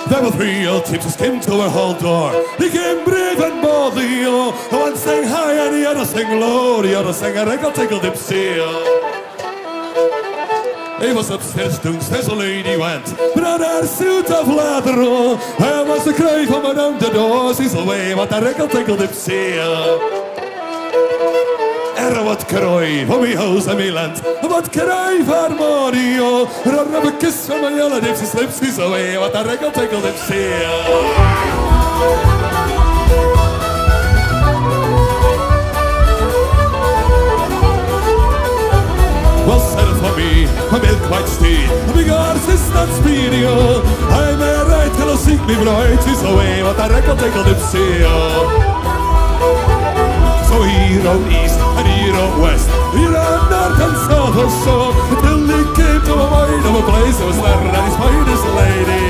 There were 3 old gypsies came to her hall door. They came brave and boldly, oh. One sang high and the other sang low. The other sang a Raggle Taggle Gypsy, oh. He was upstairs downstairs a lady went, but on her suit of leather, oh. I was a cry from around the door. She's away, what a Raggle Taggle Gypsy, oh. Wat kraai van mijn huis en mijn land. Wat kraai van money, oh. Dan heb ik kiss van mijn Yellow Gypsies lips away. Wat een Raggle Taggle Gypsy. Well said for me, a milk white steed. A big horse is not speedy, oh. I'm a right till I seek me bright. She's away. What a Raggle Taggle Gypsy, oh. So here out east and here out west, here out north and south also, till he came to a mind of a place that was there and his finest lady.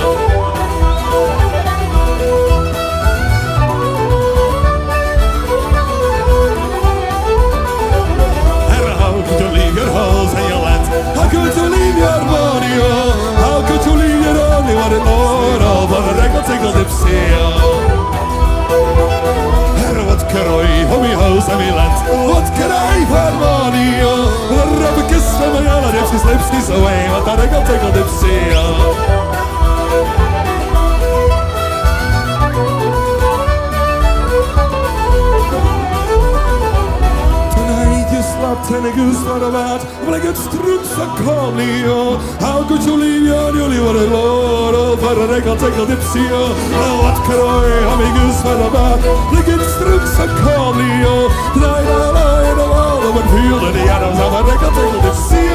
How could you leave your house and your land? How could you leave your money? How could you leave your only one in Lord? Oh, but a Raggle Taggle Gypsy. Wat kraai van mijn huis en mijn land. Wat kraai van money, oh. Dan heb ik kiss van mijn Yellow Gypsies lips away. Wat een Raggle Taggle Gypsy, oh. Tonight you slept and a goose for the mat. But I get strooks so calmly, oh. How could you leave your newly wedded lord? Oh, for a Raggle Taggle Gypsy, oh. Oh, what kraai van mijn goose for the mat. But I get strooks so calmly, oh. Tonight I lie in the wall of a field and the Adams of a Raggle Taggle Gypsy.